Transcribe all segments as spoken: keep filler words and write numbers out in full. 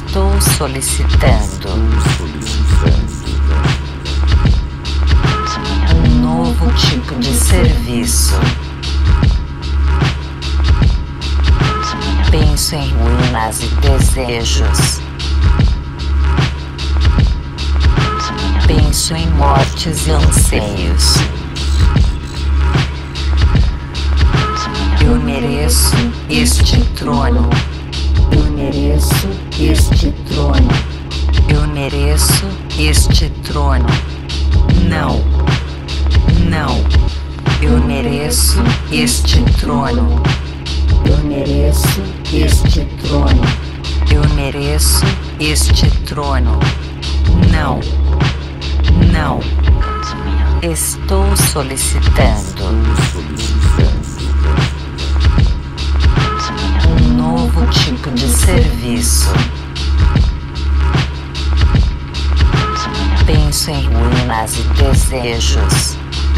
Estou solicitando um novo tipo de serviço. Penso em ruínas e desejos. Penso em mortes e anseios. Eu mereço este trono. Eu mereço este trono. Eu mereço este trono. Não, não. Eu mereço este trono. Eu mereço este trono. Eu mereço este trono. Não, não. Estou solicitando um novo tipo de serviço. Penso em ruínas e desejos.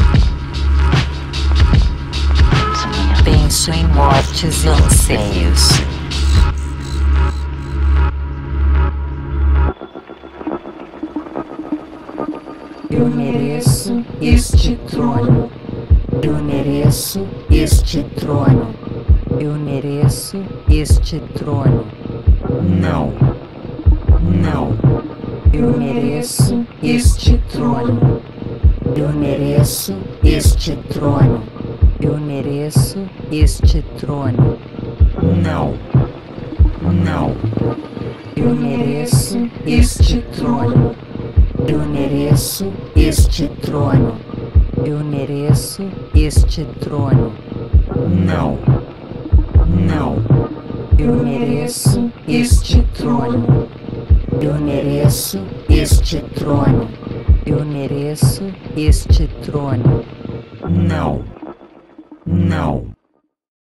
Penso em mortes e anseios. Eu mereço este trono. Eu mereço este trono. Eu mereço este trono. Não, não. Eu mereço este trono. Eu mereço este trono. Eu mereço este trono. Não, não. Eu mereço este trono. Eu mereço este trono. Eu mereço este trono. Não, não. Eu mereço este trono. Eu mereço este trono. Eu mereço este trono. Não, não.